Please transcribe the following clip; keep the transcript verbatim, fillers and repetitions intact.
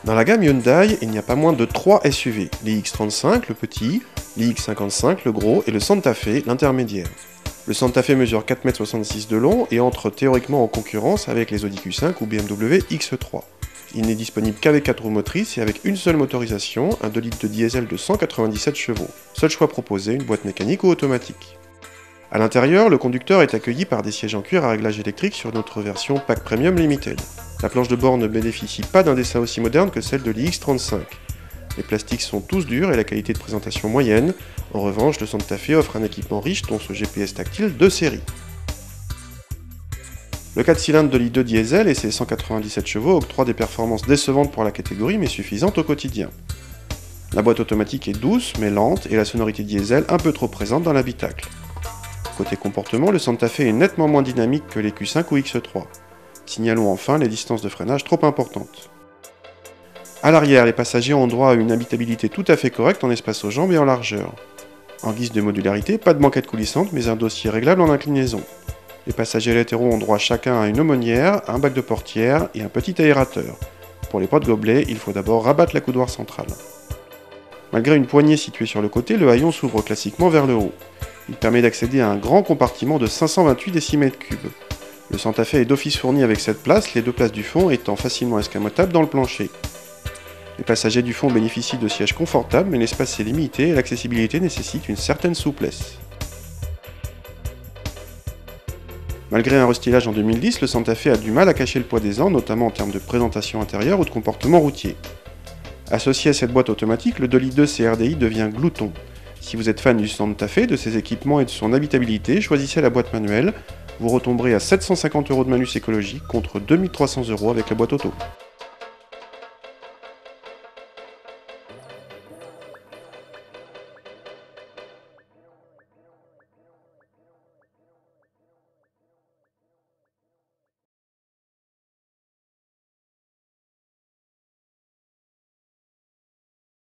Dans la gamme Hyundai, il n'y a pas moins de trois S U V, l'I X trente-cinq, le petit, l'I X cinquante-cinq, le gros, et le Santa Fe, l'intermédiaire. Le Santa Fe mesure quatre mètres soixante-six de long et entre théoriquement en concurrence avec les Audi Q cinq ou B M W X trois. Il n'est disponible qu'avec quatre roues motrices et avec une seule motorisation, un deux litres de diesel de cent quatre-vingt-dix-sept chevaux. Seul choix proposé, une boîte mécanique ou automatique. A l'intérieur, le conducteur est accueilli par des sièges en cuir à réglage électrique sur notre version Pack Premium Limited. La planche de bord ne bénéficie pas d'un dessin aussi moderne que celle de l'I X trente-cinq. Les plastiques sont tous durs et la qualité de présentation moyenne. En revanche, le Santa Fe offre un équipement riche dont ce G P S tactile de série. Le quatre cylindres de l'I deux diesel et ses cent quatre-vingt-dix-sept chevaux octroient des performances décevantes pour la catégorie mais suffisantes au quotidien. La boîte automatique est douce mais lente et la sonorité diesel un peu trop présente dans l'habitacle. Côté comportement, le Santa Fe est nettement moins dynamique que les Q cinq ou X trois. Signalons enfin les distances de freinage trop importantes. A l'arrière, les passagers ont droit à une habitabilité tout à fait correcte en espace aux jambes et en largeur. En guise de modularité, pas de banquette coulissante mais un dossier réglable en inclinaison. Les passagers latéraux ont droit chacun à une aumônière, un bac de portière et un petit aérateur. Pour les porte-gobelets, il faut d'abord rabattre la coudoir centrale. Malgré une poignée située sur le côté, le haillon s'ouvre classiquement vers le haut. Il permet d'accéder à un grand compartiment de cinq cent vingt-huit décimètres cubes. Le Santa Fe est d'office fourni avec cette place, les deux places du fond étant facilement escamotables dans le plancher. Les passagers du fond bénéficient de sièges confortables, mais l'espace est limité et l'accessibilité nécessite une certaine souplesse. Malgré un restylage en deux mille dix, le Santa Fe a du mal à cacher le poids des ans, notamment en termes de présentation intérieure ou de comportement routier. Associé à cette boîte automatique, le deux litres deux C R D I devient glouton. Si vous êtes fan du Santa Fe, de ses équipements et de son habitabilité, choisissez la boîte manuelle. Vous retomberez à sept cent cinquante euros de malus écologique contre deux mille trois cents euros avec la boîte auto.